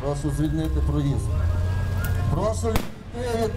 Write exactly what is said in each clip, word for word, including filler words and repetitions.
Прошу звільнити проїзд. Прошу йти від...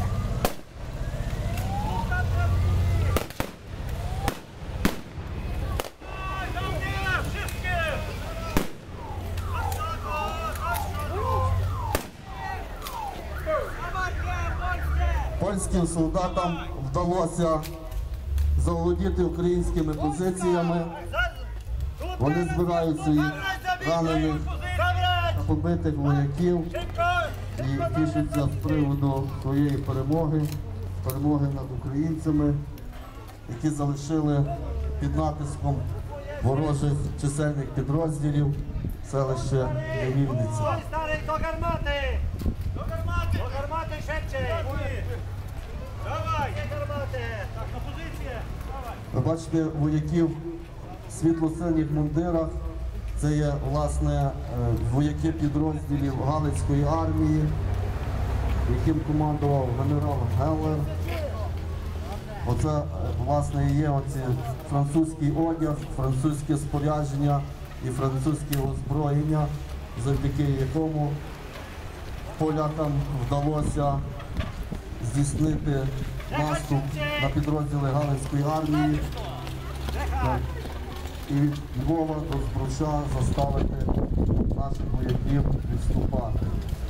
Польським солдатам вдалося заволодіти українськими позиціями. Вони збирають своїх ранених та побитих вояків і тішаться з приводу своєї перемоги, перемоги над українцями, які залишили під натиском ворожих чисельних підрозділів селище Ягівниця. До гармати! До гармати! До гармати швидше! Давай! До гармати! Так, на позиції! Давай! Ви бачите вояків в світло-синіх мундирах. Це є, власне, вояки підрозділів Галицької армії, яким командував генерал Геллер. Оце, власне, є оці французький одяг, французьке спорядження і французьке озброєння, завдяки якому полякам вдалося здійснити наступ на підрозділи Галицької армії і від Львова до Збруча заставити наших вояків відступати.